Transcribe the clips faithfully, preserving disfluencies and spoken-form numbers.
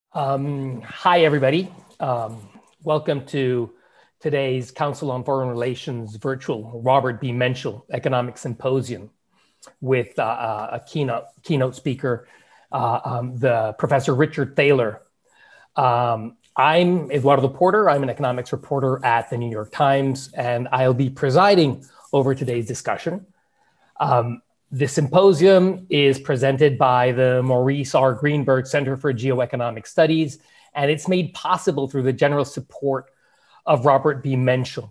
Um, hi, everybody. Um, welcome to today's Council on Foreign Relations virtual Robert B. Menschel Economic Symposium with uh, a keynote, keynote speaker, uh, um, the Professor Richard Thaler. Um, I'm Eduardo Porter. I'm an economics reporter at the New York Times, and I'll be presiding over today's discussion. Um, The symposium is presented by the Maurice R. Greenberg Center for Geoeconomic Studies, and it's made possible through the general support of Robert B. Menschel.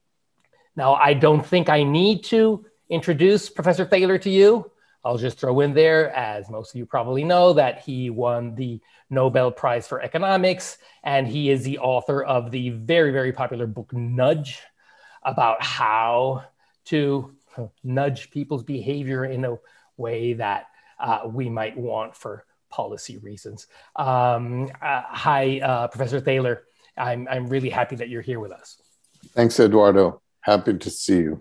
Now, I don't think I need to introduce Professor Thaler to you. I'll just throw in there, as most of you probably know, that he won the Nobel Prize for Economics, and he is the author of the very, very popular book, Nudge, about how to nudge people's behavior in a way that uh, we might want for policy reasons. Um, uh, hi, uh, Professor Thaler. I'm, I'm really happy that you're here with us. Thanks, Eduardo. Happy to see you.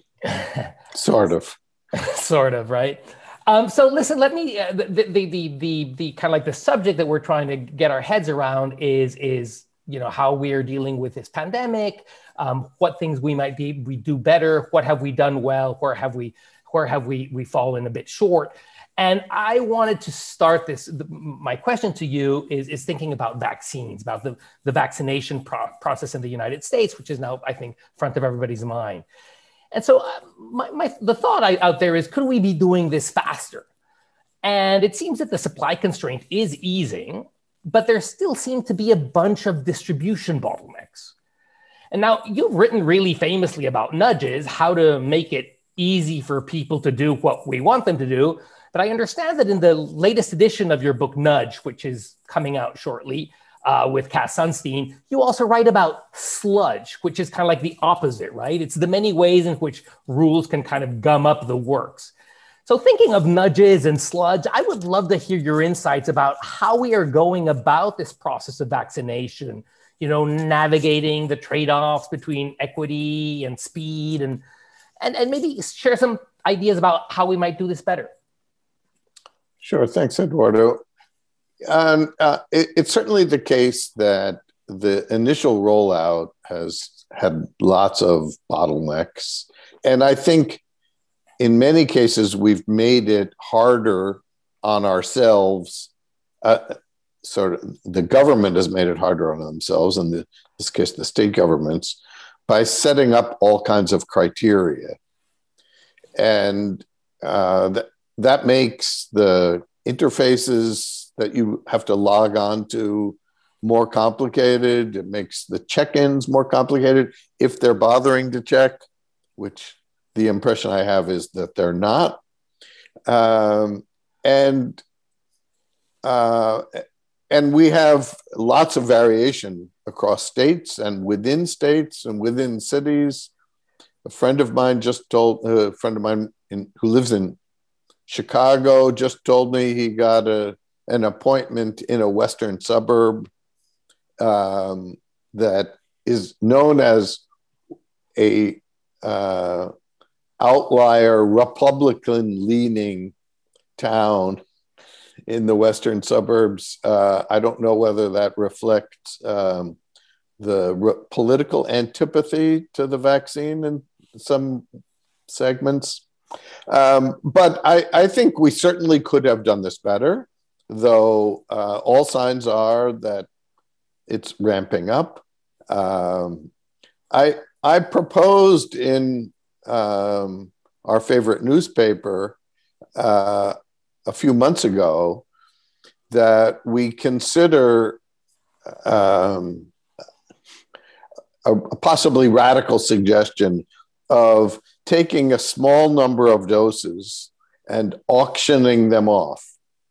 Sort of. Sort of, right? Um, so listen, let me, uh, the, the, the, the, the kind of like the subject that we're trying to get our heads around is, is you know, how we are dealing with this pandemic, um, what things we might be, we do better, what have we done well, where have we, where have we, we fallen a bit short. And I wanted to start this, the, my question to you is, is thinking about vaccines, about the, the vaccination pro process in the United States, which is now, I think, front of everybody's mind. And so uh, my, my, the thought I, out there is, could we be doing this faster? And it seems that the supply constraint is easing, but there still seem to be a bunch of distribution bottlenecks. And now you've written really famously about nudges, how to make it easy for people to do what we want them to do. But I understand that in the latest edition of your book, Nudge, which is coming out shortly uh, with Cass Sunstein, you also write about sludge, which is kind of like the opposite, right? It's the many ways in which rules can kind of gum up the works. So thinking of nudges and sludge, I would love to hear your insights about how we are going about this process of vaccination, you know, navigating the trade-offs between equity and speed, and, and, and maybe share some ideas about how we might do this better. Sure, thanks, Eduardo. Um, uh, it, it's certainly the case that the initial rollout has had lots of bottlenecks. And I think in many cases, we've made it harder on ourselves. Uh, sort of, the government has made it harder on themselves, in the, this case, the state governments, by setting up all kinds of criteria. And uh, th that makes the interfaces that you have to log on to more complicated. It makes the check-ins more complicated if they're bothering to check, which the impression I have is that they're not. Um, and, uh, and we have lots of variation across states and within states and within cities. A friend of mine just told, a friend of mine in, who lives in Chicago just told me he got a, an appointment in a western suburb um, that is known as a uh, outlier Republican-leaning town in the western suburbs. Uh, I don't know whether that reflects um, the re political antipathy to the vaccine in some segments. Um, but I, I think we certainly could have done this better, though uh, all signs are that it's ramping up. Um, I, I proposed in um, our favorite newspaper uh, a few months ago that we consider um, a, a possibly radical suggestion of taking a small number of doses and auctioning them off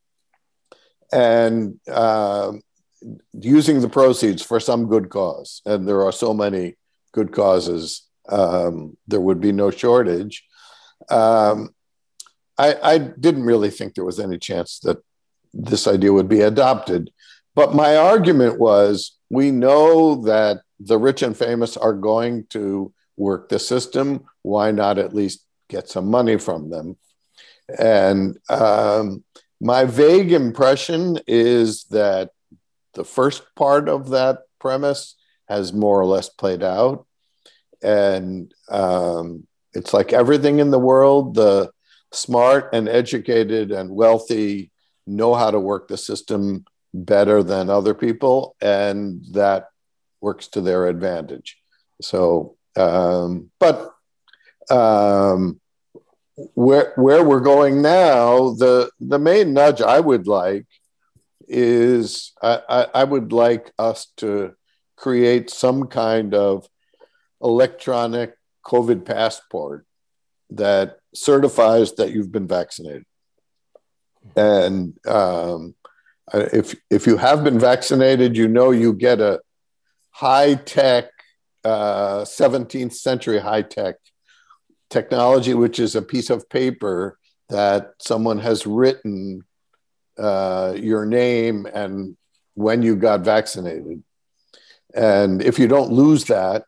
and uh, using the proceeds for some good cause. And there are so many good causes, um, there would be no shortage. Um, I, I didn't really think there was any chance that this idea would be adopted. But my argument was, we know that the rich and famous are going to work the system. Why not at least get some money from them? And um, my vague impression is that the first part of that premise has more or less played out. And um, it's like everything in the world, the smart and educated and wealthy know how to work the system better than other people, and that works to their advantage. So, um, but um, where where we're going now, the the main nudge I would like is I, I, I would like us to create some kind of electronic COVID passport that certifies that you've been vaccinated. And um, if if you have been vaccinated, you know you get a high-tech, uh, seventeenth century high-tech technology, which is a piece of paper that someone has written uh, your name and when you got vaccinated. And if you don't lose that,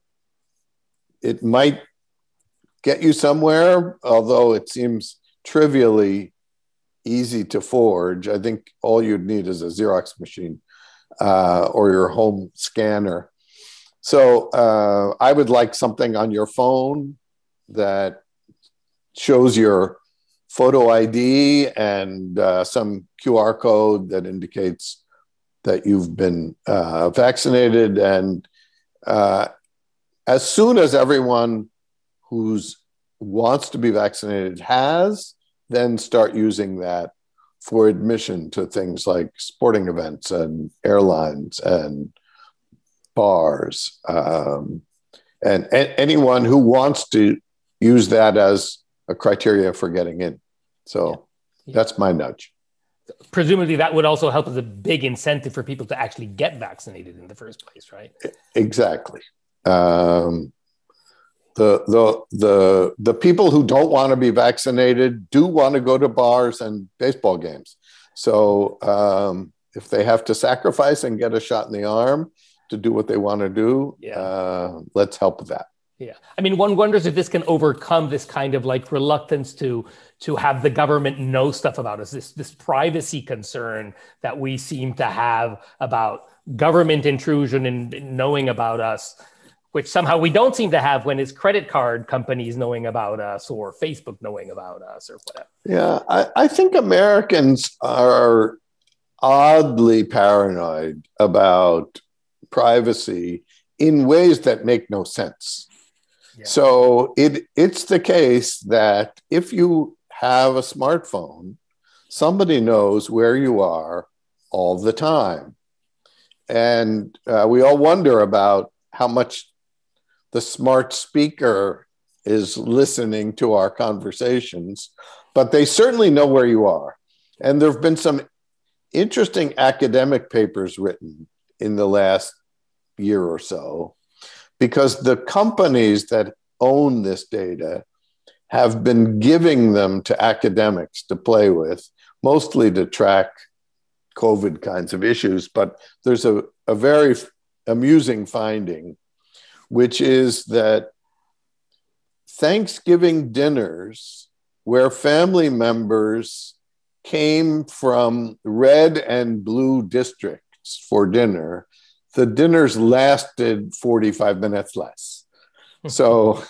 it might get you somewhere, although it seems trivially easy to forge. I think all you'd need is a Xerox machine uh, or your home scanner. So uh, I would like something on your phone that shows your photo I D and uh, some Q R code that indicates that you've been uh, vaccinated. And uh, as soon as everyone who's wants to be vaccinated has, then start using that for admission to things like sporting events and airlines and bars, um, and, and anyone who wants to use that as a criteria for getting in. So yeah. Yeah. That's my nudge. Presumably that would also help as a big incentive for people to actually get vaccinated in the first place, right? Exactly. Um, the, the, the, the people who don't want to be vaccinated do want to go to bars and baseball games. So um, if they have to sacrifice and get a shot in the arm to do what they want to do, yeah. uh, let's help with that. Yeah. I mean, one wonders if this can overcome this kind of like reluctance to to have the government know stuff about us, this, this privacy concern that we seem to have about government intrusion and knowing about us, which somehow we don't seem to have when it's credit card companies knowing about us or Facebook knowing about us or whatever. Yeah, I, I think Americans are oddly paranoid about privacy in ways that make no sense. Yeah. So it it's the case that if you have a smartphone, somebody knows where you are all the time. And uh, we all wonder about how much the smart speaker is listening to our conversations, but they certainly know where you are. And there have been some interesting academic papers written in the last year or so, because the companies that own this data have been giving them to academics to play with, mostly to track COVID kinds of issues. But there's a, a very amusing finding, which is that Thanksgiving dinners where family members came from red and blue districts for dinner, the dinners lasted forty-five minutes less. So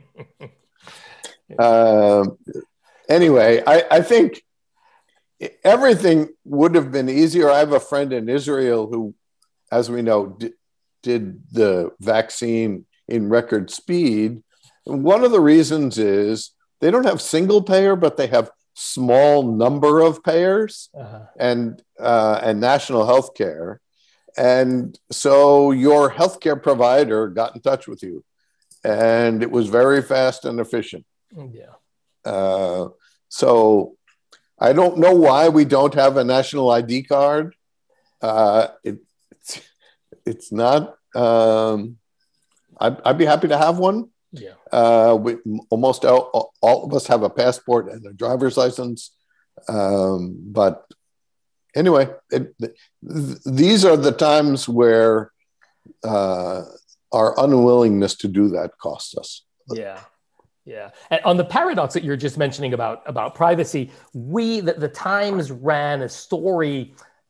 uh, anyway, I, I think everything would have been easier. I have a friend in Israel who, as we know, d- did the vaccine in record speed. And one of the reasons is they don't have single payer, but they have small number of payers uh-huh. and uh, and national health care. And so your healthcare provider got in touch with you, and it was very fast and efficient. Yeah. Uh, so I don't know why we don't have a national I D card. Uh, it, it's, it's not. Um, I'd, I'd be happy to have one. Yeah. Uh, we almost all, all of us have a passport and a driver's license, um, but. Anyway, it, th- these are the times where uh, our unwillingness to do that costs us. Yeah, yeah. And on the paradox that you're just mentioning about, about privacy, we, the, the Times ran a story,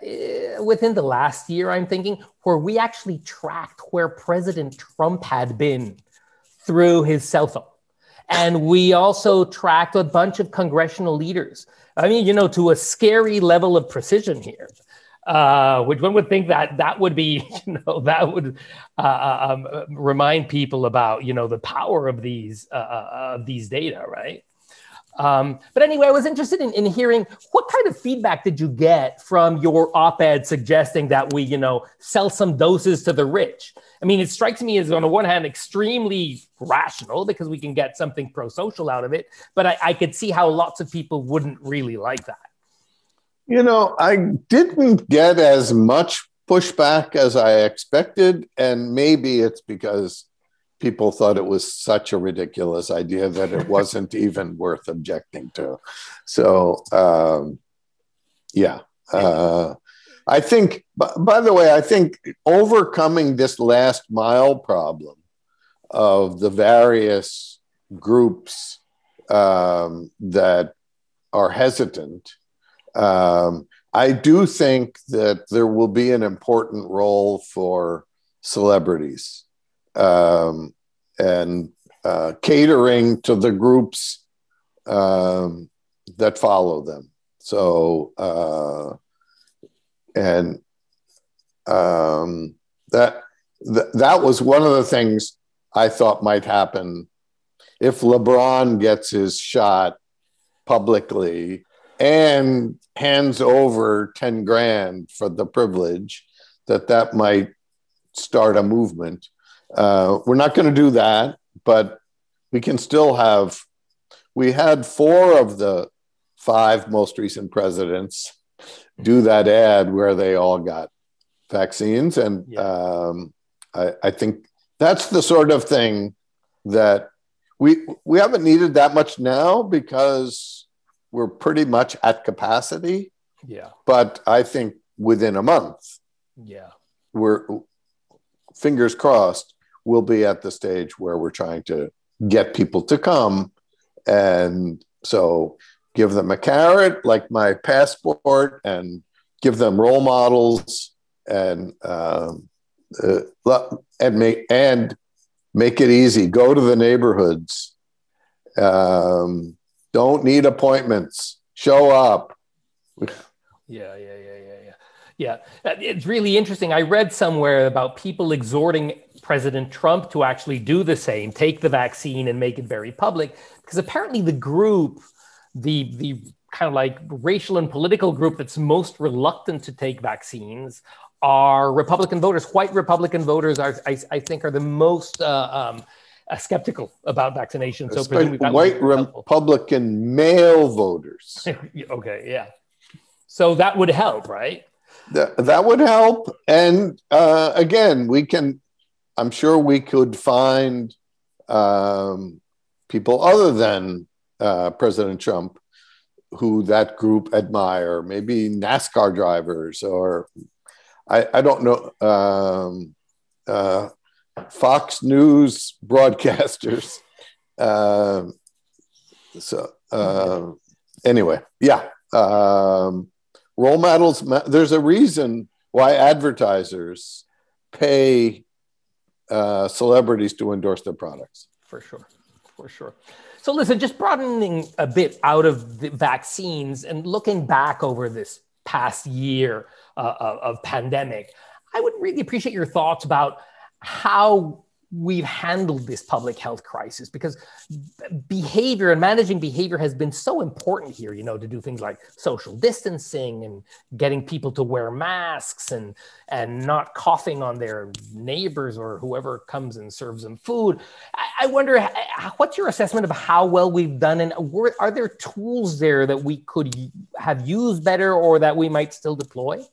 uh, within the last year, I'm thinking, where we actually tracked where President Trump had been through his cell phone. And we also tracked a bunch of congressional leaders. I mean, you know, to a scary level of precision here, uh, which one would think that that would be, you know, that would uh, um, remind people about, you know, the power of these, uh, uh, these data, right? Um, but anyway, I was interested in, in hearing what kind of feedback did you get from your op-ed suggesting that we, you know, sell some doses to the rich? I mean, it strikes me as, on the one hand, extremely rational because we can get something pro-social out of it, but I, I could see how lots of people wouldn't really like that. You know, I didn't get as much pushback as I expected, and maybe it's because people thought it was such a ridiculous idea that it wasn't even worth objecting to. So, um, yeah. Uh, I think, by the way, I think overcoming this last mile problem of the various groups um, that are hesitant, um, I do think that there will be an important role for celebrities. Um, and uh, catering to the groups um, that follow them. So, uh, and um, that th- that was one of the things I thought might happen if LeBron gets his shot publicly and hands over ten grand for the privilege, that that might start a movement. Uh, we're not going to do that, but we can still have, we had four of the five most recent presidents do that ad where they all got vaccines. And yeah. um, I, I think that's the sort of thing that we, we haven't needed that much now because we're pretty much at capacity. Yeah. But I think within a month, yeah, we're, fingers crossed, we'll be at the stage where we're trying to get people to come. And so give them a carrot, like my passport, and give them role models, and um, uh, and make and make it easy. Go to the neighborhoods. Um, don't need appointments. Show up. Yeah, yeah, yeah, yeah, yeah. Yeah, it's really interesting. I read somewhere about people exhorting President Trump to actually do the same, take the vaccine and make it very public, because apparently the group, the the kind of like racial and political group that's most reluctant to take vaccines are Republican voters. White Republican voters are, I, I think, are the most uh, um, uh, skeptical about vaccination. So presumably that white Republican male voters. Okay, yeah. So that would help, right? That, that would help. And uh, again, we can, I'm sure we could find um, people other than uh, President Trump who that group admire, maybe NASCAR drivers, or I, I don't know, um, uh, Fox News broadcasters. Uh, so uh, anyway, yeah. Um, role models, there's a reason why advertisers pay uh, celebrities to endorse their products. For sure, for sure. So listen, just broadening a bit out of the vaccines and looking back over this past year uh, of, of pandemic, I would really appreciate your thoughts about how we've handled this public health crisis, because behavior and managing behavior has been so important here, you know, to do things like social distancing and getting people to wear masks and, and not coughing on their neighbors or whoever comes and serves them food. I, I wonder, what's your assessment of how well we've done? And were, are there tools there that we could have used better or that we might still deploy?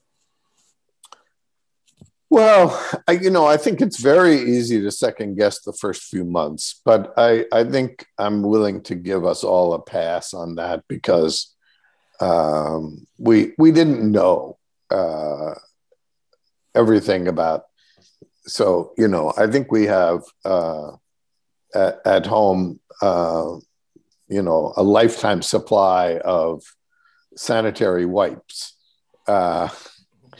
Well, I, you know, I think it's very easy to second guess the first few months, but I, I think I'm willing to give us all a pass on that because um, we we didn't know uh, everything about. So, you know, I think we have uh, at, at home, uh, you know, a lifetime supply of sanitary wipes. Uh,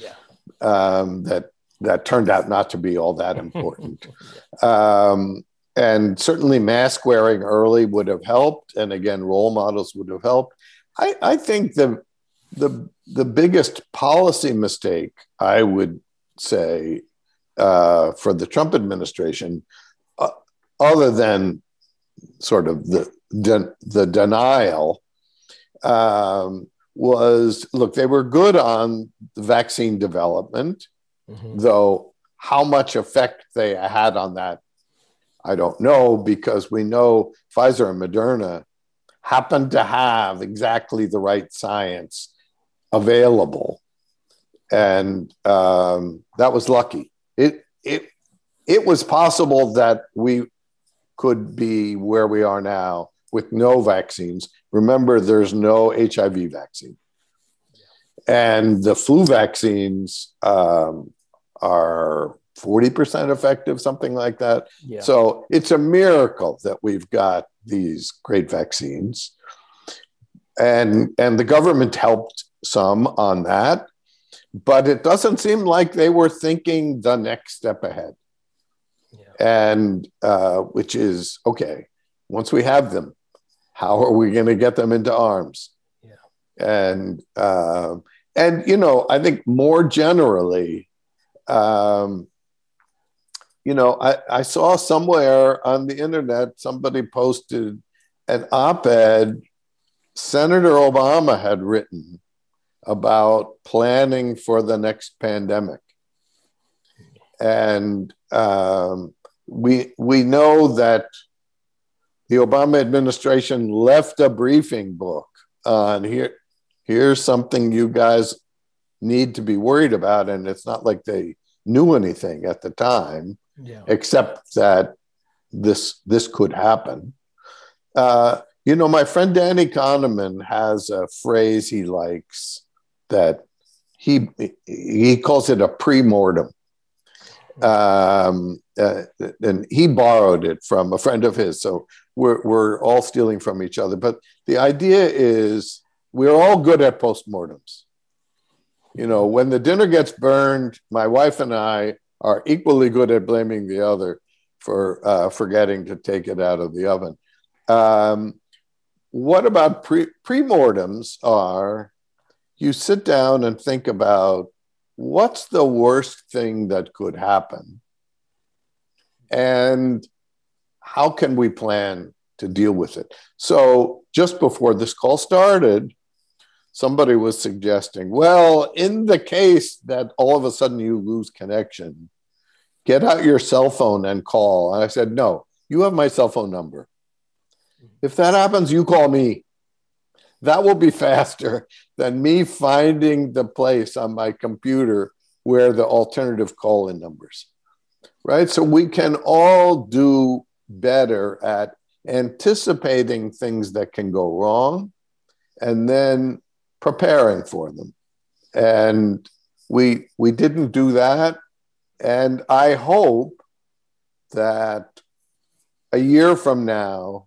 um, that that turned out not to be all that important. um, and certainly mask wearing early would have helped. And again, role models would have helped. I, I think the, the, the biggest policy mistake, I would say, uh, for the Trump administration, uh, other than sort of the, de- the denial, um, was, look, they were good on the vaccine development, mm-hmm. though how much effect they had on that, I don't know, because we know Pfizer and Moderna happened to have exactly the right science available. And um, that was lucky. It, it, it was possible that we could be where we are now with no vaccines. Remember, there's no H I V vaccine. And the flu vaccines um, are forty percent effective, something like that. Yeah. So it's a miracle that we've got these great vaccines. And, and the government helped some on that, but it doesn't seem like they were thinking the next step ahead. Yeah. And uh, which is, okay, once we have them, how are we going to get them into arms? Yeah. And, uh, and, you know, I think more generally, um, you know, I, I saw somewhere on the internet, somebody posted an op-ed Senator Obama had written about planning for the next pandemic. And um, we, we know that the Obama administration left a briefing book on here, here's something you guys need to be worried about. And it's not like they knew anything at the time, yeah. except that this, this could happen. Uh, you know, my friend Danny Kahneman has a phrase he likes that he, he calls it a pre-mortem. Um, uh, and he borrowed it from a friend of his. So we're, we're all stealing from each other. But the idea is we're all good at postmortems. You know, when the dinner gets burned, my wife and I are equally good at blaming the other for uh, forgetting to take it out of the oven. Um, what about pre- pre-mortems are, you sit down and think about what's the worst thing that could happen? And how can we plan to deal with it? So just before this call started, somebody was suggesting, well, in the case that all of a sudden you lose connection, get out your cell phone and call. And I said, no, you have my cell phone number. If that happens, you call me. That will be faster than me finding the place on my computer where the alternative call-in numbers, right? So we can all do better at anticipating things that can go wrong and then preparing for them. And we, we didn't do that. And I hope that a year from now,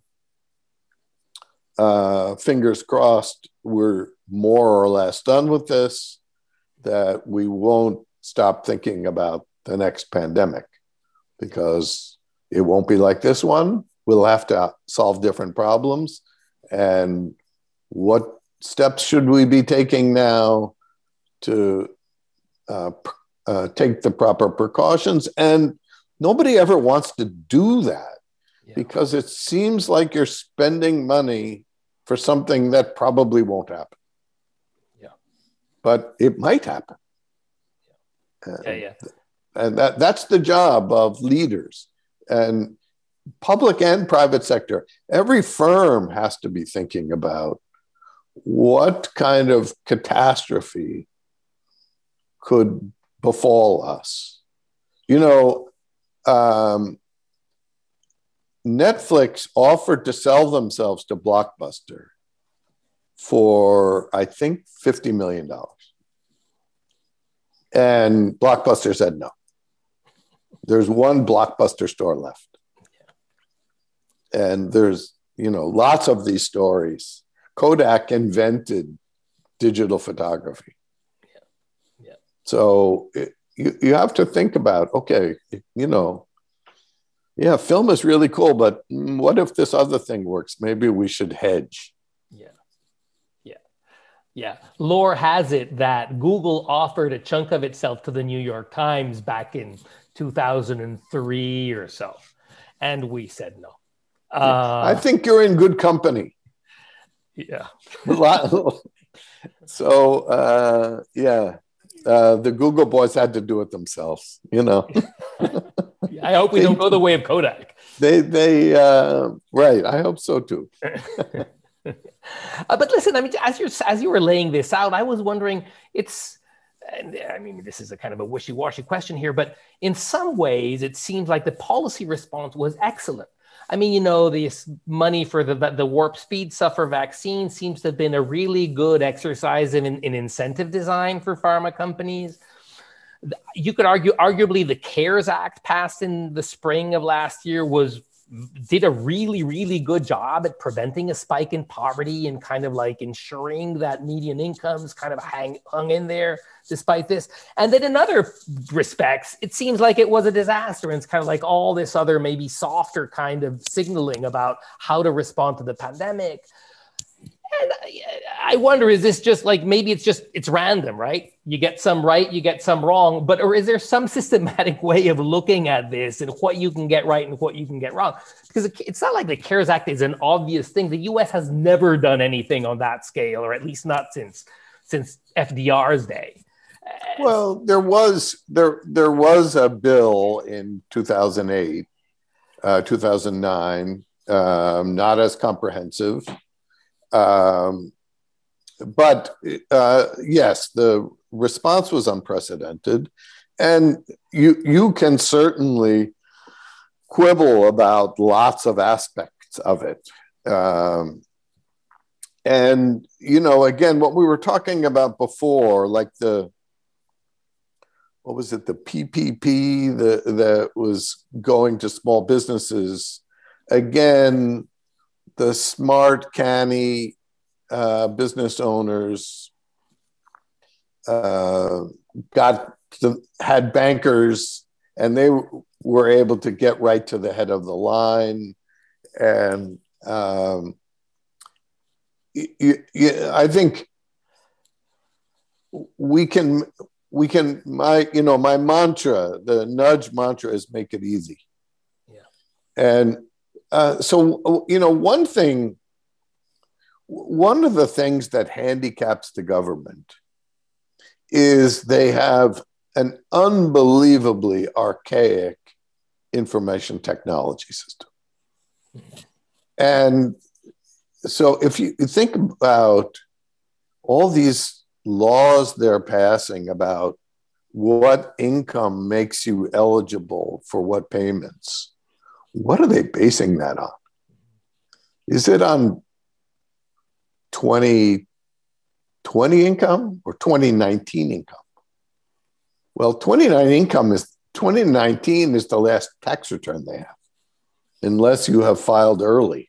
Uh, fingers crossed, we're more or less done with this, that we won't stop thinking about the next pandemic, because it won't be like this one. We'll have to solve different problems. And what steps should we be taking now to uh, uh, take the proper precautions? And nobody ever wants to do that. Yeah. Because it seems like you're spending money for something that probably won't happen. Yeah. But it might happen. Yeah, and, yeah. yeah. And that, that's the job of leaders, and public and private sector. Every firm has to be thinking about what kind of catastrophe could befall us. You know, um, Netflix offered to sell themselves to Blockbuster for, I think, fifty million dollars. And Blockbuster said no. There's one Blockbuster store left. And there's, you know, lots of these stories. Kodak invented digital photography. Yeah. Yeah. So it, you, you have to think about, okay, you know, yeah, film is really cool, but what if this other thing works? Maybe we should hedge. Yeah. Yeah. Yeah. Lore has it that Google offered a chunk of itself to the New York Times back in two thousand three or so. And we said no. Uh, I think you're in good company. Yeah. So, uh, yeah, uh, the Google boys had to do it themselves, you know. I hope we they, don't go the way of Kodak. They, they, uh, right. I hope so too. uh, but listen, I mean, as you as you were laying this out, I was wondering, it's, and I mean, this is a kind of a wishy-washy question here, but in some ways, it seems like the policy response was excellent. I mean, you know, this money for the the warp speed suffer vaccine seems to have been a really good exercise in, in incentive design for pharma companies. You could argue, arguably, the CARES Act passed in the spring of last year was did a really, really good job at preventing a spike in poverty and kind of like ensuring that median incomes kind of hang, hung in there despite this. And then in other respects, it seems like it was a disaster. And it's kind of like all this other maybe softer kind of signaling about how to respond to the pandemic. And I wonder, is this just like, maybe it's just, it's random, right? You get some right, you get some wrong, but, or is there some systematic way of looking at this and what you can get right and what you can get wrong? Because it's not like the CARES Act is an obvious thing. The U S has never done anything on that scale, or at least not since, since F D R's day. Well, there was, there, there was a bill in two thousand eight, uh, two thousand nine, um, not as comprehensive. Um, but uh, yes, the response was unprecedented, and you you can certainly quibble about lots of aspects of it. Um, and you know, again, what we were talking about before, like the what was it, the P P P that that was going to small businesses, again. The smart, canny uh, business owners uh, got to, had bankers, and they were able to get right to the head of the line. And um, you, you, I think we can we can my you know my mantra, the nudge mantra, is make it easy. Yeah, and. Uh, so, you know, one thing, one of the things that handicaps the government is they have an unbelievably archaic information technology system. And so if you think about all these laws they're passing about what income makes you eligible for what payments, what are they basing that on? Is it on twenty twenty income or twenty nineteen income? Well, twenty nineteen income is twenty nineteen is the last tax return they have, unless you have filed early.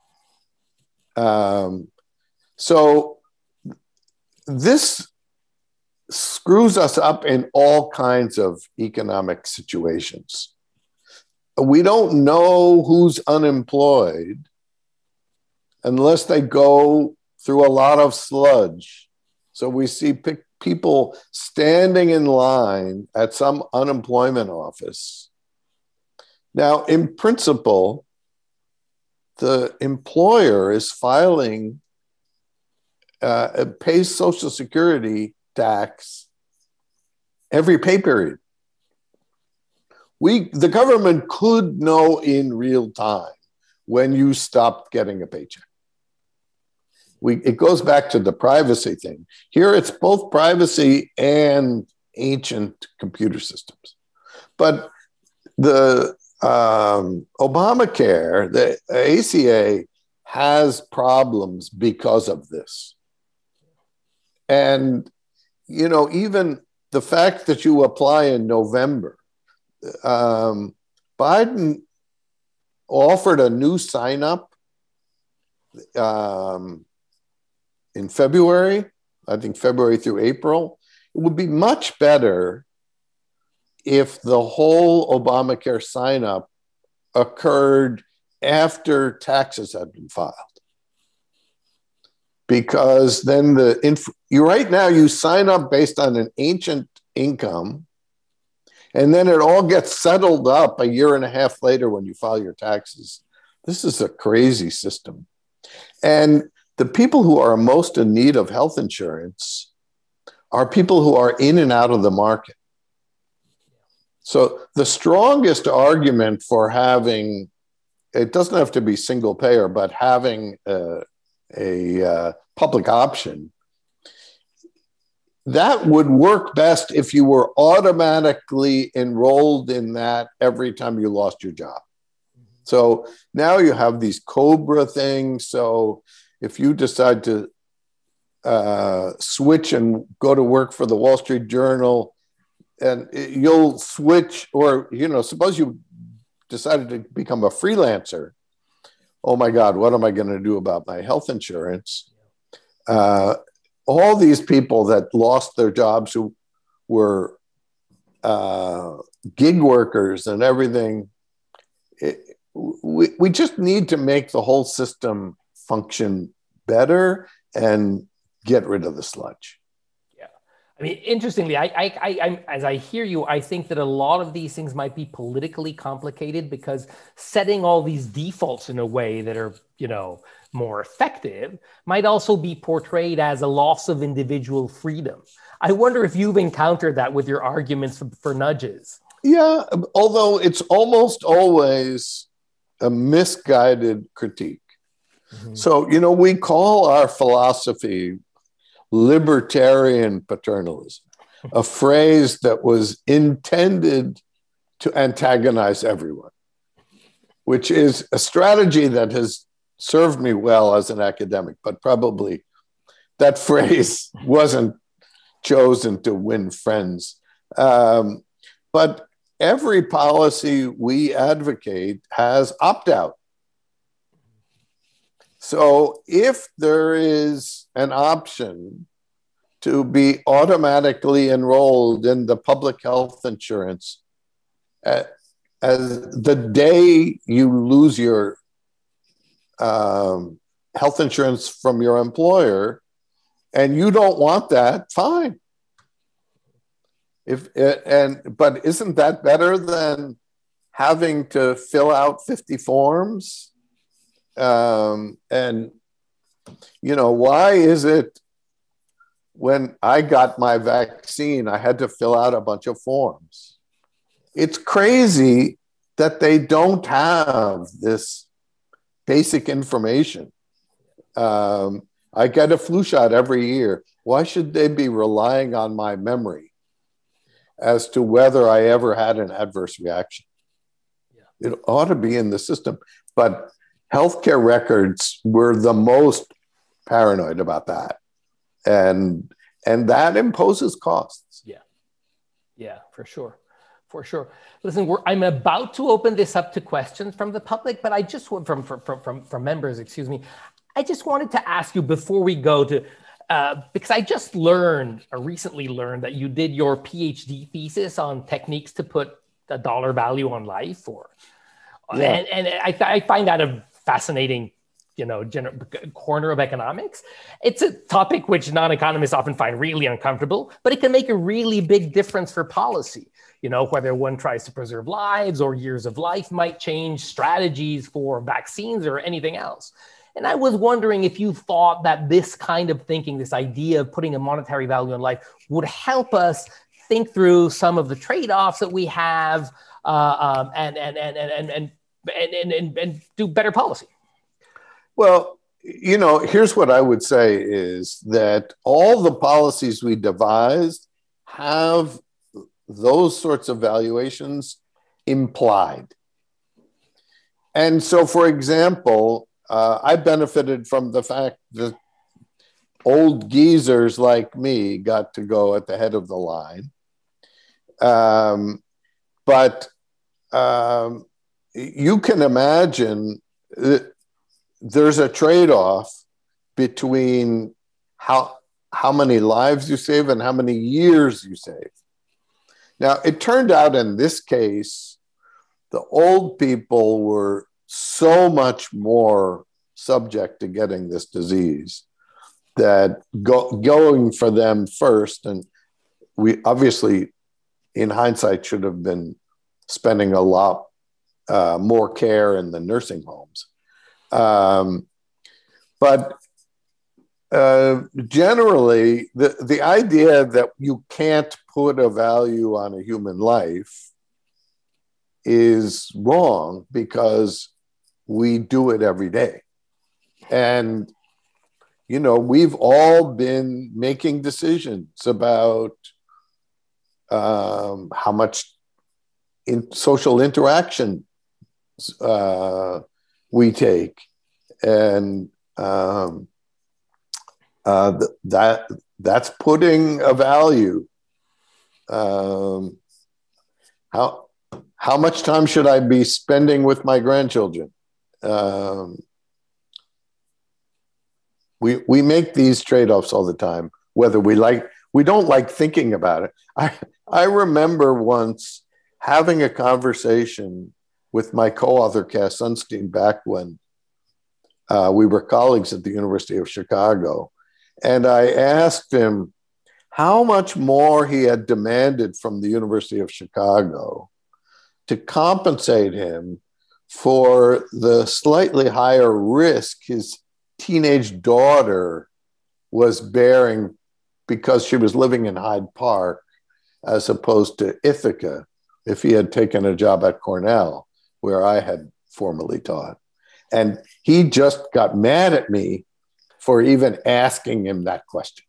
Um, so this screws us up in all kinds of economic situations. We don't know who's unemployed unless they go through a lot of sludge. So we see p- people standing in line at some unemployment office. Now, in principle, the employer is filing, uh, pays Social Security tax every pay period. We, the government could know in real time when you stopped getting a paycheck. We, it goes back to the privacy thing. Here it's both privacy and ancient computer systems. But the um, Obamacare, the A C A has problems because of this. And, you know, even the fact that you apply in November, Um, Biden offered a new sign-up um, in February, I think February through April. it would be much better if the whole Obamacare sign-up occurred after taxes had been filed. Because then the, inf- you right now you sign up based on an ancient income, and then it all gets settled up a year and a half later when you file your taxes. This is a crazy system. And the people who are most in need of health insurance are people who are in and out of the market. So the strongest argument for having, it doesn't have to be single payer, but having a, a uh, public option, that would work best if you were automatically enrolled in that every time you lost your job. So now you have these COBRA things. So if you decide to uh, switch and go to work for the Wall Street Journal, and you'll switch, or, you know, suppose you decided to become a freelancer. Oh my God, what am I going to do about my health insurance? Uh, all these people that lost their jobs who were uh, gig workers and everything, it, we, we just need to make the whole system function better and get rid of the sludge. Yeah. I mean, interestingly, I, I, I, I, as I hear you, I think that a lot of these things might be politically complicated, because setting all these defaults in a way that are, you know, more effective might also be portrayed as a loss of individual freedom. I wonder if you've encountered that with your arguments for, for nudges. Yeah, although it's almost always a misguided critique. Mm-hmm. So, you know, we call our philosophy libertarian paternalism, a phrase that was intended to antagonize everyone, which is a strategy that has served me well as an academic, but probably that phrase wasn't chosen to win friends. Um, but every policy we advocate has opt-out. So if there is an option to be automatically enrolled in the public health insurance, uh, as the day you lose your um, health insurance from your employer, and you don't want that, fine. If and but isn't that better than having to fill out fifty forms? Um, and you know, why is it when I got my vaccine, I had to fill out a bunch of forms? It's crazy that they don't have this basic information. Um, I get a flu shot every year. Why should they be relying on my memory as to whether I ever had an adverse reaction? Yeah. It ought to be in the system. But healthcare records were the most paranoid about that. And, and that imposes costs. Yeah, yeah, for sure. For sure. Listen, we're, I'm about to open this up to questions from the public, but I just want from, from, from, from members, excuse me. I just wanted to ask you before we go to, uh, because I just learned, or recently learned, that you did your PhD thesis on techniques to put a dollar value on life, or, yeah. and, and I, I find that a fascinating, you know, gener- corner of economics. It's a topic which non-economists often find really uncomfortable, but it can make a really big difference for policy. You know, whether one tries to preserve lives or years of life might change strategies for vaccines or anything else. And I was wondering if you thought that this kind of thinking, this idea of putting a monetary value on life, would help us think through some of the trade-offs that we have uh, um, and, and, and, and, and, and, and, and, and do better policy. Well, you know, here's what I would say is that all the policies we devised have those sorts of valuations implied. And so, for example, uh, I benefited from the fact that old geezers like me got to go at the head of the line. Um, but um, you can imagine that there's a trade-off between how how many lives you save and how many years you save. Now, it turned out in this case, the old people were so much more subject to getting this disease that go, going for them first, and we obviously, in hindsight, should have been spending a lot uh, more care in the nursing homes. Um, but uh, generally, the, the idea that you can't put a value on a human life is wrong because we do it every day. And, you know, we've all been making decisions about um, how much in social interaction uh, we take. And um, uh, th- that that's putting a value. Um, how, how much time should I be spending with my grandchildren? Um, we we make these trade-offs all the time, whether we like, we don't like thinking about it. I, I remember once having a conversation with my co-author, Cass Sunstein, back when uh, we were colleagues at the University of Chicago. And I asked him how much more he had demanded from the University of Chicago to compensate him for the slightly higher risk his teenage daughter was bearing because she was living in Hyde Park as opposed to Ithaca if he had taken a job at Cornell, where I had formerly taught. And he just got mad at me for even asking him that question.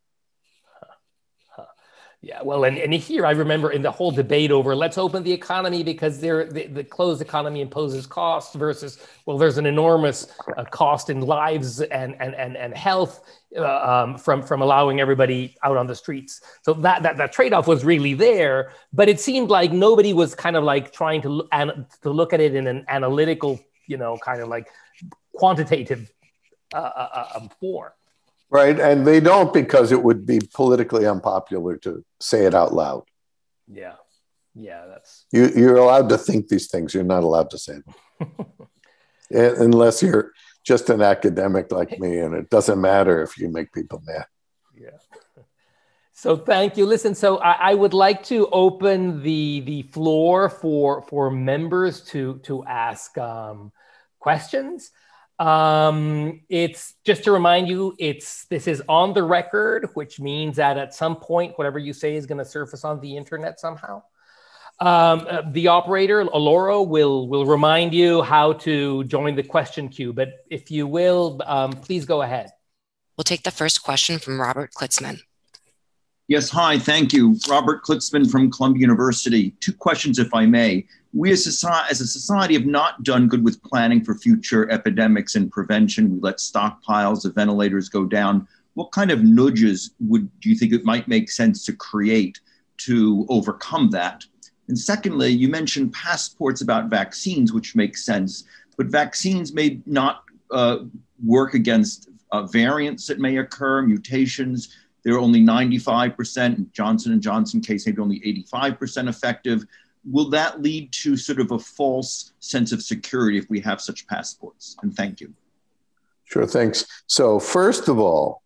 Yeah, well, and, and here I remember in the whole debate over let's open the economy because there the, the closed economy imposes costs versus, well, there's an enormous uh, cost in lives and and and, and health uh, um, from from allowing everybody out on the streets. So that, that that trade-off was really there, but it seemed like nobody was kind of like trying to look, an, to look at it in an analytical, you know, kind of like quantitative uh, uh, form. Right, and they don't because it would be politically unpopular to say it out loud. Yeah, yeah, that's... You, you're allowed to think these things. You're not allowed to say them. Unless you're just an academic like me, and it doesn't matter if you make people mad. Yeah. So thank you. Listen, so I, I would like to open the, the floor for, for members to, to ask um, questions. Um, it's just to remind you, it's this is on the record, which means that at some point, whatever you say is going to surface on the internet somehow. Um, uh, the operator, Alora, will will remind you how to join the question queue. But if you will, um, please go ahead. We'll take the first question from Robert Klitzman. Yes, hi, thank you. Robert Klitzman from Columbia University. Two questions, if I may. We as, society, as a society have not done good with planning for future epidemics and prevention. We let stockpiles of ventilators go down. What kind of nudges would do you think it might make sense to create to overcome that? And secondly, you mentioned passports about vaccines, which makes sense, but vaccines may not uh, work against uh, variants that may occur, mutations. They're only ninety-five percent, in Johnson and Johnson case, maybe only eighty-five percent effective. Will that lead to sort of a false sense of security if we have such passports? And thank you. Sure, thanks. So first of all,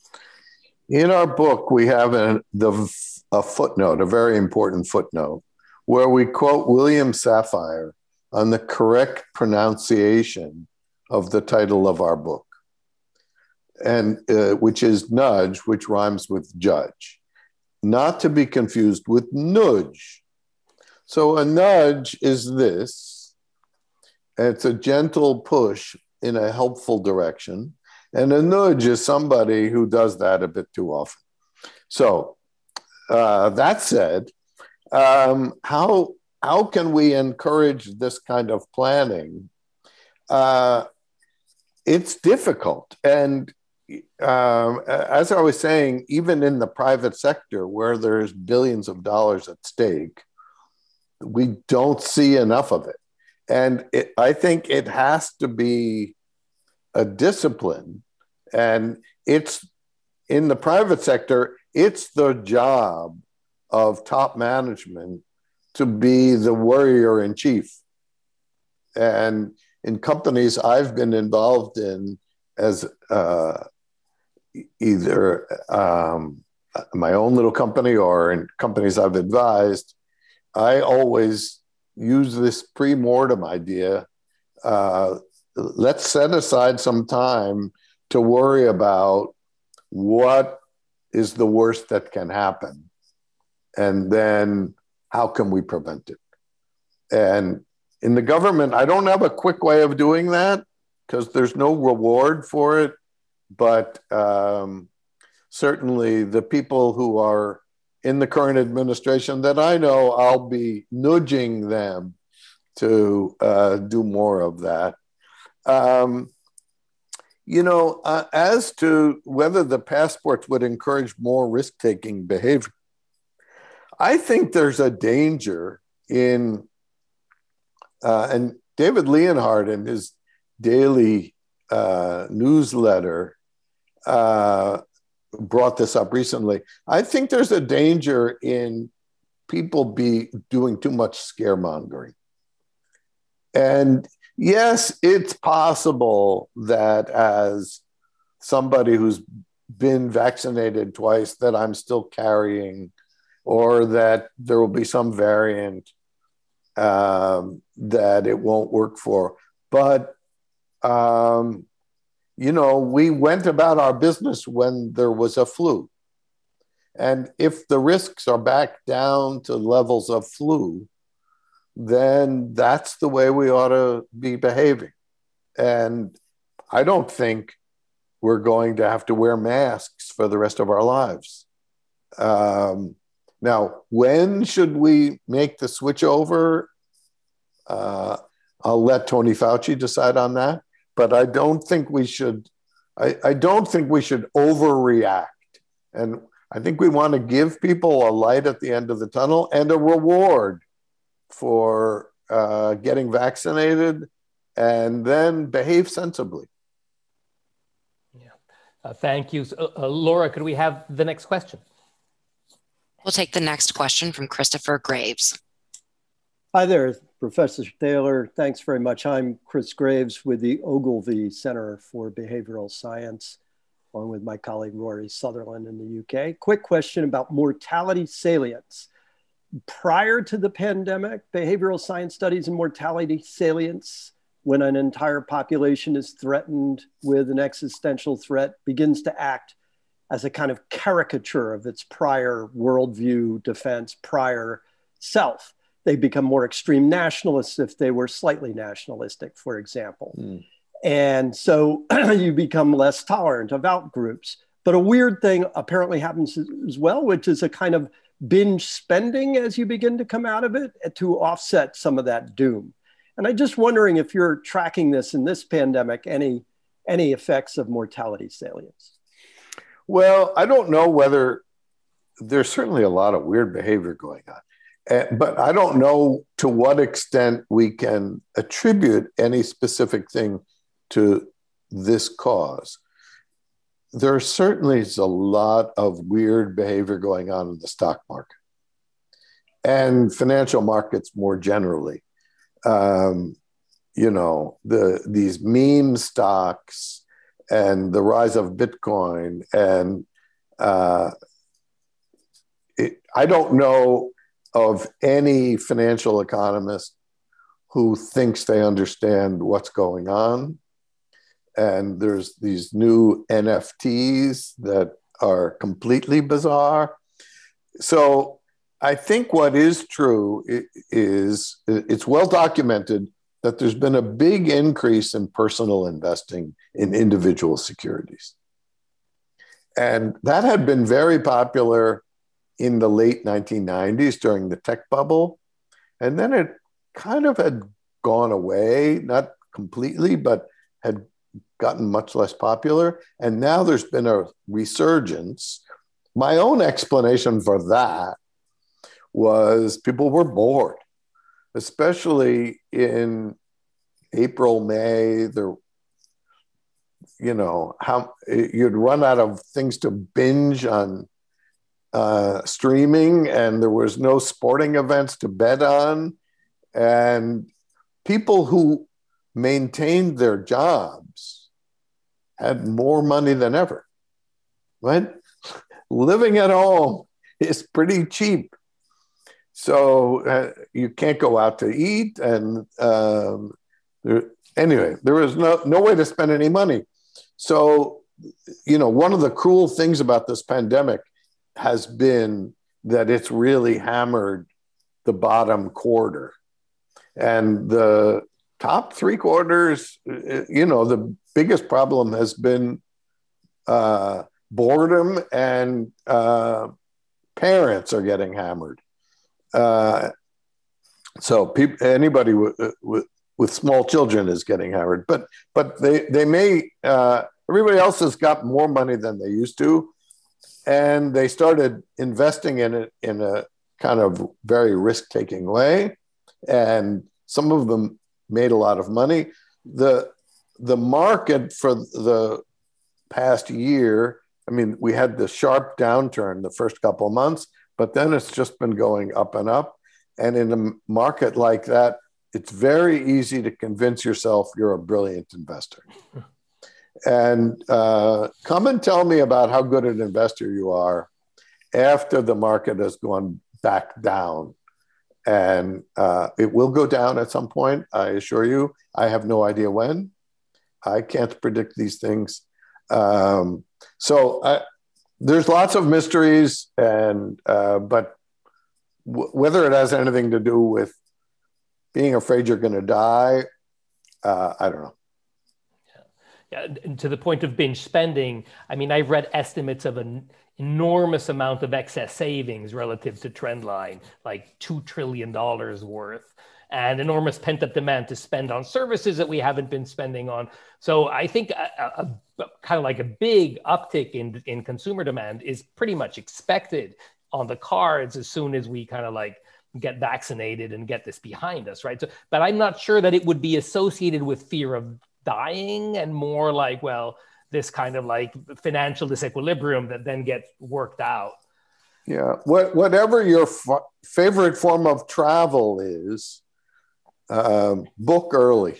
in our book, we have a, the, a footnote, a very important footnote, where we quote William Safire on the correct pronunciation of the title of our book, and uh, which is nudge, which rhymes with judge, not to be confused with nudge. So a nudge is this. It's a gentle push in a helpful direction. And a nudge is somebody who does that a bit too often. So uh, that said, um, how, how can we encourage this kind of planning? Uh, it's difficult. And um, as I was saying, even in the private sector where there's billions of dollars at stake, we don't see enough of it. And it, I think it has to be a discipline. And it's in the private sector, it's the job of top management to be the warrior in chief. And in companies I've been involved in as uh, either um, my own little company or in companies I've advised, I always use this pre-mortem idea. Uh, let's set aside some time to worry about what is the worst that can happen, and then how can we prevent it? And in the government, I don't have a quick way of doing that because there's no reward for it. But um, certainly the people who are in the current administration that I know, I'll be nudging them to uh, do more of that. Um, you know, uh, as to whether the passports would encourage more risk-taking behavior, I think there's a danger in, uh, and David Leonhardt in his daily uh, newsletter uh, brought this up recently. I think there's a danger in people be doing too much scaremongering. And yes, it's possible that as somebody who's been vaccinated twice, that I'm still carrying, or that there will be some variant um, that it won't work for. But, um, you know, we went about our business when there was a flu. And if the risks are back down to levels of flu, then that's the way we ought to be behaving. And I don't think we're going to have to wear masks for the rest of our lives. Um, now, when should we make the switch over? Uh, I'll let Tony Fauci decide on that, but I don't think we should, I, I don't think we should overreact. And I think we want to give people a light at the end of the tunnel and a reward for uh, getting vaccinated, and then behave sensibly. Yeah, uh, thank you. Uh, uh, Laura, could we have the next question? We'll take the next question from Christopher Graves. Hi there, Professor Thaler. Thanks very much. I'm Chris Graves with the Ogilvy Center for Behavioral Science, along with my colleague Rory Sutherland in the U K. Quick question about mortality salience. Prior to the pandemic, behavioral science studies and mortality salience, when an entire population is threatened with an existential threat, begins to act as a kind of caricature of its prior worldview, defense, prior self. They become more extreme nationalists if they were slightly nationalistic, for example. Mm. And so you become less tolerant of outgroups. But a weird thing apparently happens as well, which is a kind of binge spending as you begin to come out of it to offset some of that doom. And I'm just wondering if you're tracking this in this pandemic, any, any effects of mortality salience? Well, I don't know whether there's certainly a lot of weird behavior going on, uh, but I don't know to what extent we can attribute any specific thing to this cause. There certainly is a lot of weird behavior going on in the stock market and financial markets more generally. Um, you know, the these meme stocks and the rise of Bitcoin. And uh, it, I don't know of any financial economist who thinks they understand what's going on. And there's these new N F Ts that are completely bizarre. So I think what is true is it's well documented that there's been a big increase in personal investing in individual securities. And that had been very popular in the late nineteen nineties during the tech bubble. And then it kind of had gone away, not completely, but had gotten much less popular. And now there's been a resurgence. My own explanation for that was people were bored, especially in April, May. There, you know, how you'd run out of things to binge on uh, streaming, and there was no sporting events to bet on. And people who maintained their jobs had more money than ever, right? Living at home is pretty cheap. So uh, you can't go out to eat. And um, there, anyway, there was no, no way to spend any money. So, you know, one of the cruel things about this pandemic has been that it's really hammered the bottom quarter. And the top three quarters, you know, the biggest problem has been uh, boredom, and uh, parents are getting hammered. Uh, so people, anybody with, with, with small children is getting hammered, but but they they may uh, everybody else has got more money than they used to, and they started investing in it in a kind of very risk-taking way, and some of them made a lot of money. The the market for the past year, I mean, we had the sharp downturn the first couple of months, but then it's just been going up and up. And in a market like that, it's very easy to convince yourself you're a brilliant investor. And uh, come and tell me about how good an investor you are after the market has gone back down. And uh, it will go down at some point, I assure you. I have no idea when. I can't predict these things. Um, so I, there's lots of mysteries, and uh, but w- whether it has anything to do with being afraid you're going to die, uh, I don't know. Yeah, and to the point of binge spending, I mean, I've read estimates of an enormous amount of excess savings relative to trend line, like two trillion dollars worth, and enormous pent-up demand to spend on services that we haven't been spending on. So I think a, a, a kind of like a big uptick in, in consumer demand is pretty much expected on the cards as soon as we kind of like get vaccinated and get this behind us, right? So, but I'm not sure that it would be associated with fear of dying, and more like, well, this kind of like financial disequilibrium that then gets worked out. Yeah, what, whatever your f- favorite form of travel is, uh, book early.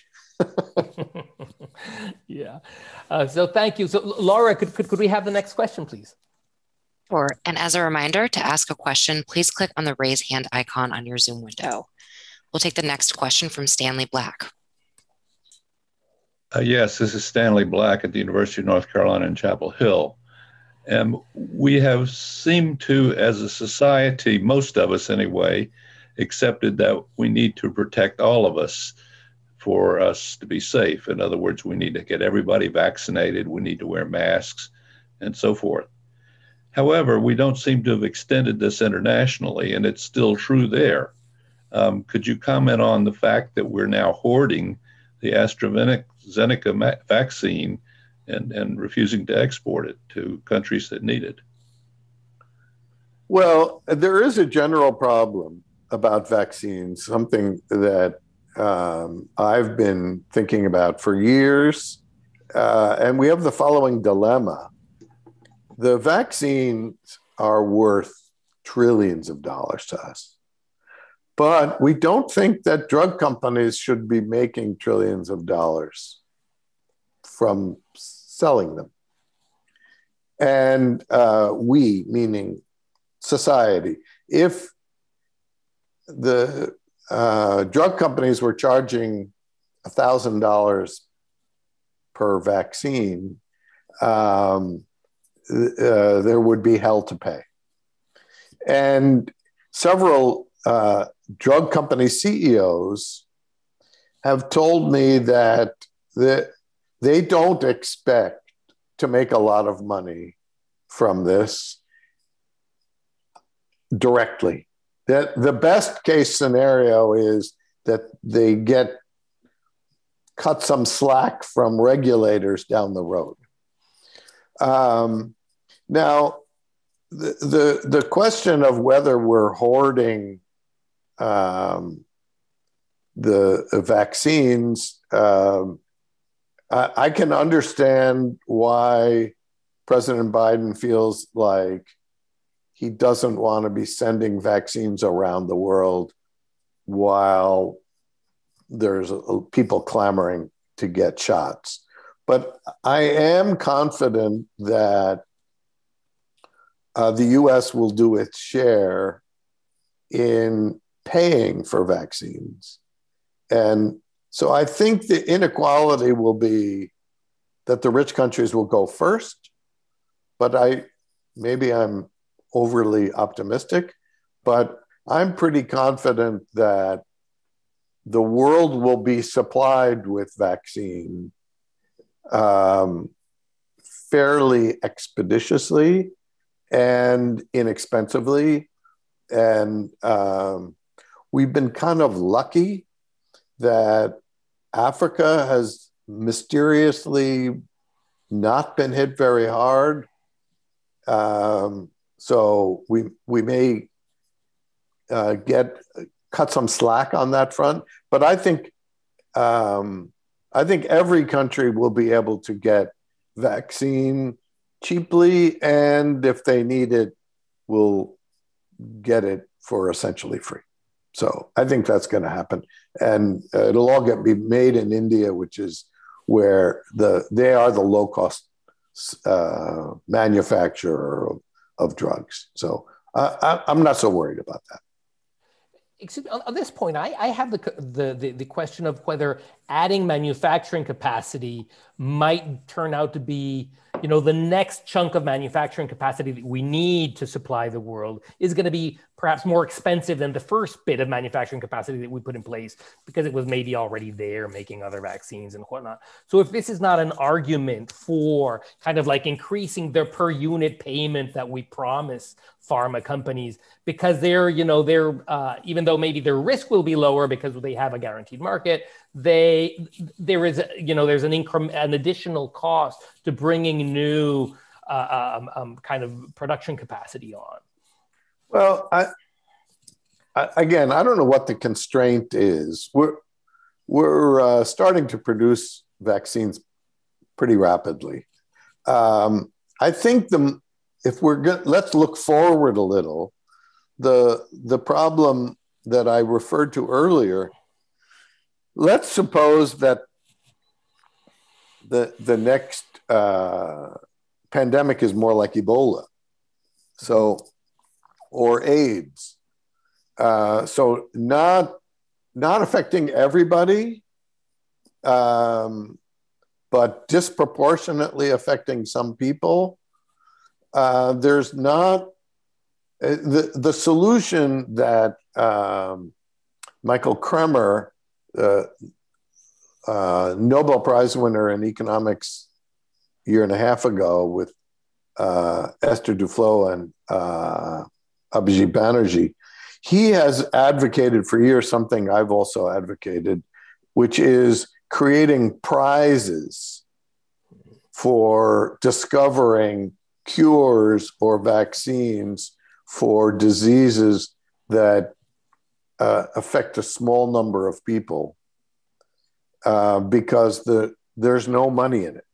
Yeah. Uh, so thank you. So Laura, could, could, could we have the next question, please? Sure. And as a reminder, to ask a question, please click on the raise hand icon on your Zoom window. We'll take the next question from Stanley Black. Uh, yes, this is Stanley Black at the University of North Carolina in Chapel Hill. And we have seemed to, as a society, most of us anyway, accepted that we need to protect all of us for us to be safe. In other words, we need to get everybody vaccinated, we need to wear masks, and so forth. However, we don't seem to have extended this internationally, and it's still true there. Um, could you comment on the fact that we're now hoarding the AstraZeneca vaccine and, and refusing to export it to countries that need it? Well, there is a general problem about vaccines, something that um, I've been thinking about for years. Uh, and we have the following dilemma. The vaccines are worth trillions of dollars to us. But we don't think that drug companies should be making trillions of dollars from selling them. And uh, we, meaning society, if the uh, drug companies were charging one thousand dollars per vaccine, um, uh, there would be hell to pay. And several uh, drug company C E Os have told me that the, they don't expect to make a lot of money from this directly. That the best case scenario is that they get cut some slack from regulators down the road. Um, now, the, the the question of whether we're hoarding um, the, the vaccines, um, I, I can understand why President Biden feels like he doesn't want to be sending vaccines around the world while there's people clamoring to get shots. But I am confident that uh, the U S will do its share in paying for vaccines. And so I think the inequality will be that the rich countries will go first, but I maybe I'm overly optimistic, but I'm pretty confident that the world will be supplied with vaccine um, fairly expeditiously and inexpensively. And um, we've been kind of lucky that Africa has mysteriously not been hit very hard. Um, so we we may uh, get cut some slack on that front, but I think um, I think every country will be able to get vaccine cheaply, and if they need it, will get it for essentially free. So I think that's going to happen, and uh, it'll all get be made in India, which is where the they are the low cost uh, manufacturer of, of drugs. So uh, I, I'm not so worried about that. Excuse me, on, on this point, I, I have the, the, the, the question of whether adding manufacturing capacity might turn out to be, you know, the next chunk of manufacturing capacity that we need to supply the world is going to be perhaps more expensive than the first bit of manufacturing capacity that we put in place because it was maybe already there making other vaccines and whatnot. So if this is not an argument for kind of like increasing the per unit payment that we promise pharma companies, because they're, you know, they're, uh, even though maybe their risk will be lower because they have a guaranteed market, they, there is, you know, there's an increment, an additional cost to bringing new uh, um, um, kind of production capacity on. Well, I, I, again, I don't know what the constraint is. We're, we're uh, starting to produce vaccines pretty rapidly. Um, I think the, if we're good, let's look forward a little. The, the problem that I referred to earlier, let's suppose that the, the next uh, pandemic is more like Ebola, so, or AIDS. Uh, so not, not affecting everybody, um, but disproportionately affecting some people. Uh, there's not, the, the solution that um, Michael Kremer, uh, uh, Nobel Prize winner in economics a year and a half ago with uh, Esther Duflo and uh, Abhijit Banerjee, he has advocated for years something I've also advocated, which is creating prizes for discovering cures or vaccines for diseases that uh, affect a small number of people uh, because the, there's no money in it.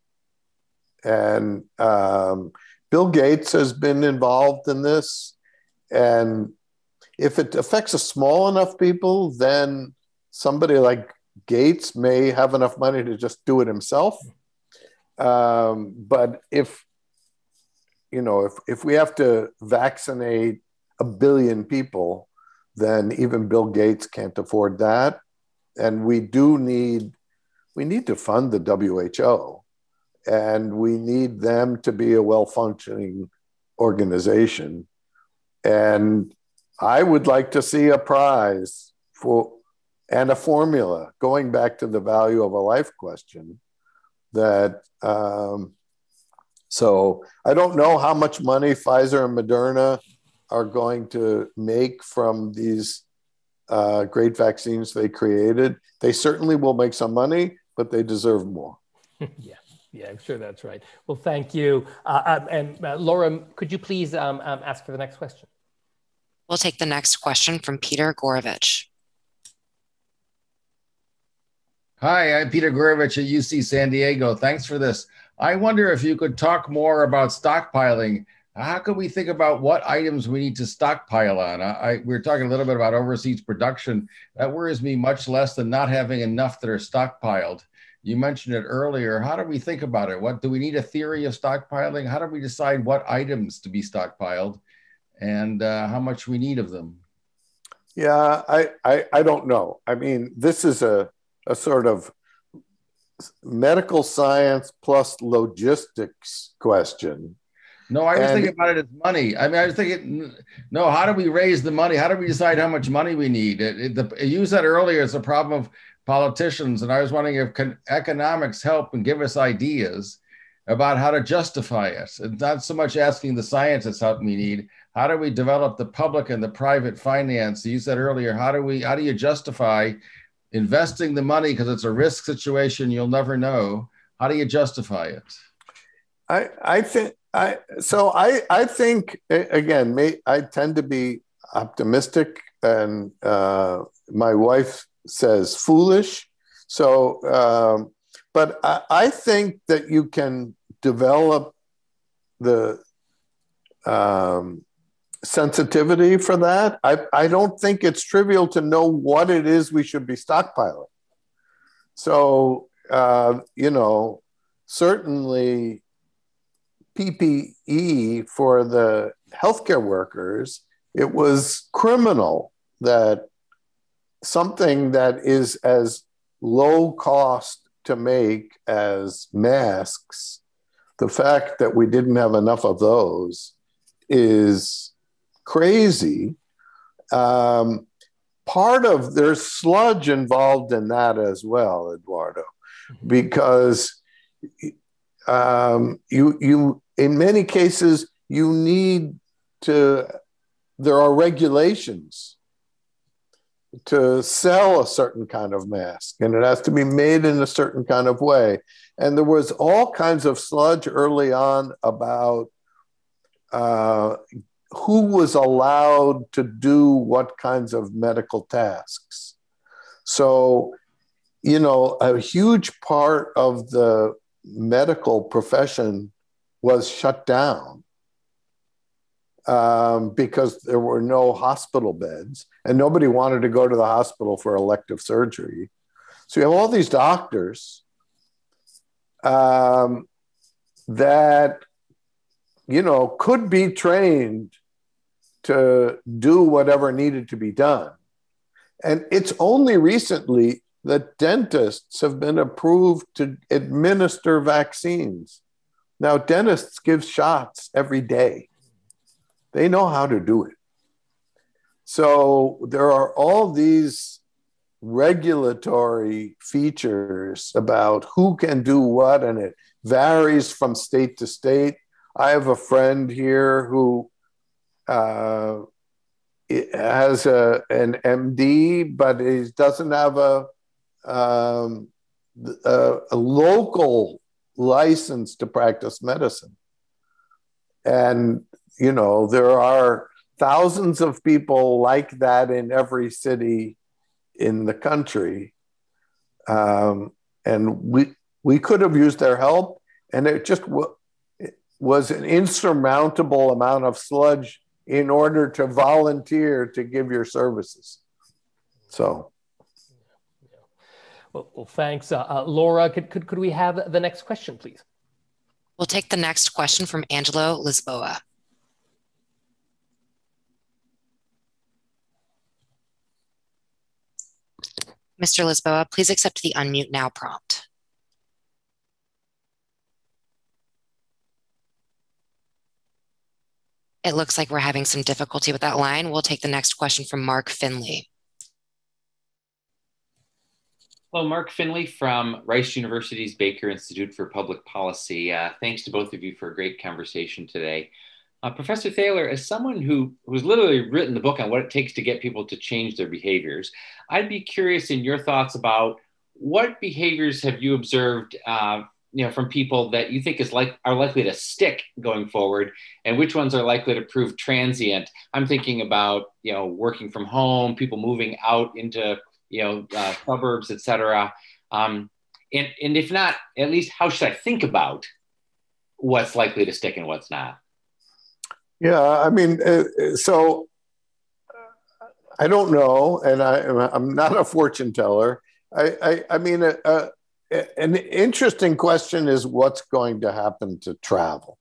And um, Bill Gates has been involved in this. And if it affects a small enough people, then somebody like Gates may have enough money to just do it himself. Um, but if, you know, if, if we have to vaccinate a billion people, then even Bill Gates can't afford that. And we do need, we need to fund the W H O, and we need them to be a well-functioning organization. And I would like to see a prize for, and a formula, going back to the value of a life question, that, um, so I don't know how much money Pfizer and Moderna are going to make from these uh, great vaccines they created. They certainly will make some money, but they deserve more. Yeah, yeah, I'm sure that's right. Well, thank you. Uh, um, and uh, Laura, could you please um, um, ask for the next question? We'll take the next question from Peter Gorovich. Hi, I'm Peter Gorovich at U C San Diego. Thanks for this. I wonder if you could talk more about stockpiling. How can we think about what items we need to stockpile on? I, I, we were talking a little bit about overseas production. That worries me much less than not having enough that are stockpiled. You mentioned it earlier. How do we think about it? What do we need a theory of stockpiling? How do we decide what items to be stockpiled and uh, how much we need of them? Yeah, I, I, I don't know. I mean, this is a, a sort of medical science plus logistics question. No, I was and, thinking about it as money. I mean, I was thinking, no, how do we raise the money? How do we decide how much money we need? It, it, the, you said earlier it's a problem of politicians, and I was wondering if can, economics help and give us ideas about how to justify it. It's not so much asking the scientists how we need. How do we develop the public and the private finance? You said earlier, how do we? How do you justify investing the money because it's a risk situation you'll never know? How do you justify it? I I think I so I I think again may, I tend to be optimistic, and uh, my wife says foolish. So, um, but I, I think that you can develop the um, sensitivity for that. I, I don't think it's trivial to know what it is we should be stockpiling. So, uh, you know, certainly P P E for the healthcare workers, it was criminal that something that is as low cost to make as masks, the fact that we didn't have enough of those is crazy. Um, part of there's sludge involved in that as well, Eduardo, because um, you you in many cases you need to. There are regulations to sell a certain kind of mask, and it has to be made in a certain kind of way. And there was all kinds of sludge early on about uh, who was allowed to do what kinds of medical tasks. So, you know, a huge part of the medical profession was shut down um, because there were no hospital beds and nobody wanted to go to the hospital for elective surgery. So you have all these doctors um, that, you know, could be trained to do whatever needed to be done. And it's only recently that dentists have been approved to administer vaccines. Now, dentists give shots every day. They know how to do it. So there are all these regulatory features about who can do what, and it varies from state to state. I have a friend here who uh, has a, an M D, but he doesn't have a, um, a, a local license to practice medicine. And, you know, there are thousands of people like that in every city in the country. Um, and we, we could have used their help, and it just w- it was an insurmountable amount of sludge in order to volunteer to give your services. So. Well, well thanks. Uh, uh, Laura, could, could, could we have the next question, please? We'll take the next question from Angelo Lisboa. Mister Lisboa, please accept the unmute now prompt. It looks like we're having some difficulty with that line. We'll take the next question from Mark Finley. Hello, Mark Finley from Rice University's Baker Institute for Public Policy. Uh, thanks to both of you for a great conversation today. Uh, Professor Thaler, as someone who who's literally written the book on what it takes to get people to change their behaviors, I'd be curious in your thoughts about what behaviors have you observed uh, you know, from people that you think is like are likely to stick going forward, and which ones are likely to prove transient? I'm thinking about, you know, working from home, people moving out into, you know, uh, suburbs, et cetera. Um, and, and if not, at least how should I think about what's likely to stick and what's not? Yeah, I mean, uh, so I don't know, and I, I'm not a fortune teller. I, I, I mean, uh, uh, an interesting question is what's going to happen to travel.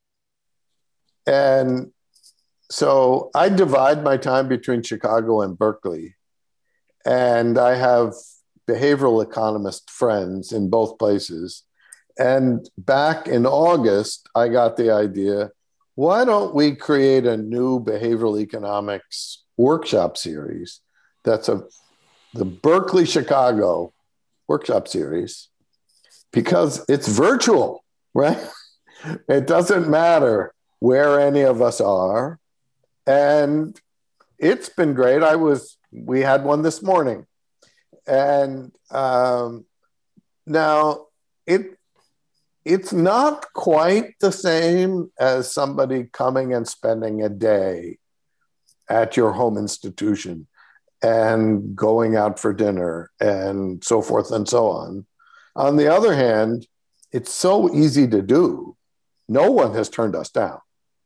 And so I divide my time between Chicago and Berkeley, and I have behavioral economist friends in both places. And back in August, I got the idea, why don't we create a new behavioral economics workshop series that's a the Berkeley Chicago workshop series, because it's virtual, right? It doesn't matter where any of us are. And it's been great. I was, we had one this morning. And um, now it it's not quite the same as somebody coming and spending a day at your home institution and going out for dinner and so forth and so on. On the other hand, it's so easy to do. No one has turned us down.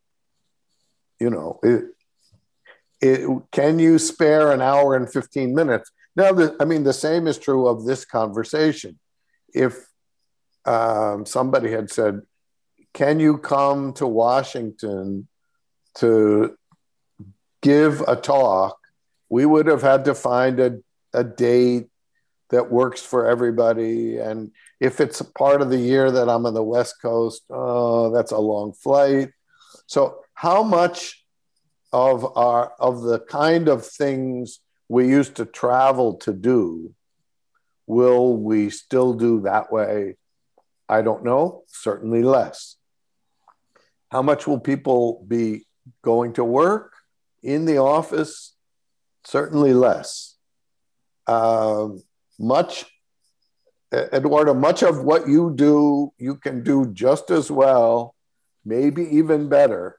You know, it, it, can you spare an hour and fifteen minutes? Now, the, I mean, the same is true of this conversation. If um, somebody had said, can you come to Washington to give a talk, we would have had to find a, a date that works for everybody. And if it's a part of the year that I'm on the West Coast, oh, that's a long flight. So how much of our of the kind of things we used to travel to do will we still do that way? I don't know, certainly less. How much will people be going to work in the office? Certainly less. Um, much, Eduardo, much of what you do, you can do just as well, maybe even better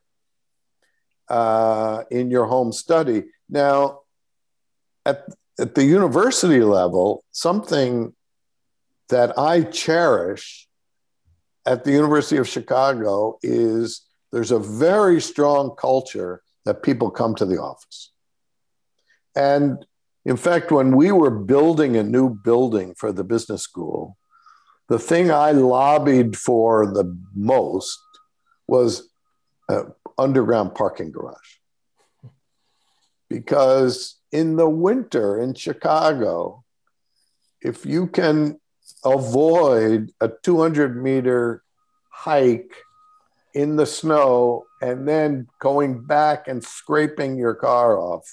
uh, in your home study. Now, at, at the university level, something that I cherish at the University of Chicago is there's a very strong culture that people come to the office. And in fact, when we were building a new building for the business school, the thing I lobbied for the most was an underground parking garage. Because in the winter in Chicago, if you can avoid a two hundred meter hike in the snow and then going back and scraping your car off.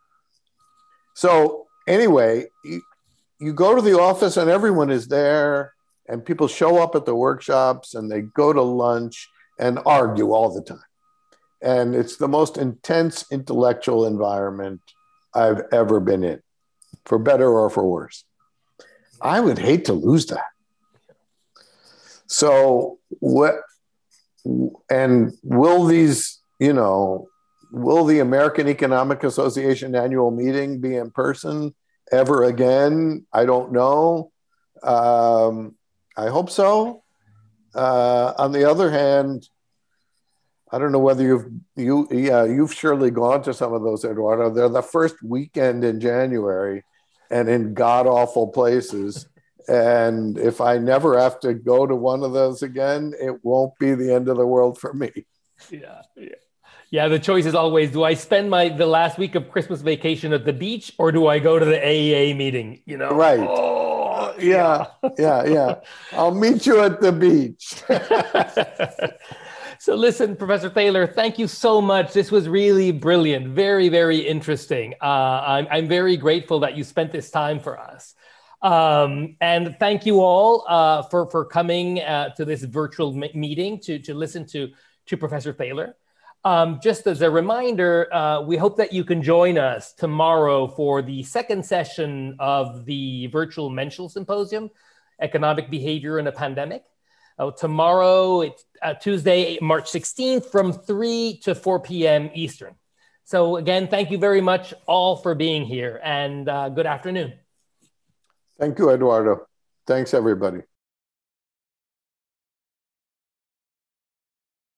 So anyway, you, you go to the office and everyone is there and people show up at the workshops and they go to lunch and argue all the time. And it's the most intense intellectual environment I've ever been in, for better or for worse. I would hate to lose that. So what, and will these, you know, will the American Economic Association annual meeting be in person ever again? I don't know. Um, I hope so. Uh, on the other hand, I don't know whether you've, you, yeah, you've surely gone to some of those, Eduardo. They're the first weekend in January and in god-awful places. And if I never have to go to one of those again, it won't be the end of the world for me. Yeah, yeah. Yeah, the choice is always, do I spend my the last week of Christmas vacation at the beach or do I go to the A E A meeting? You know? Right. Oh, yeah, yeah, yeah. I'll meet you at the beach. So listen, Professor Thaler, thank you so much. This was really brilliant, very, very interesting. Uh, I'm, I'm very grateful that you spent this time for us. Um, and thank you all uh, for, for coming uh, to this virtual meeting to, to listen to, to Professor Thaler. Um, just as a reminder, uh, we hope that you can join us tomorrow for the second session of the virtual Menschel Symposium, Economic Behavior in a Pandemic. Uh, tomorrow, it's uh, Tuesday, March sixteenth from three to four p m Eastern. So again, thank you very much all for being here and uh, good afternoon. Thank you, Eduardo. Thanks, everybody.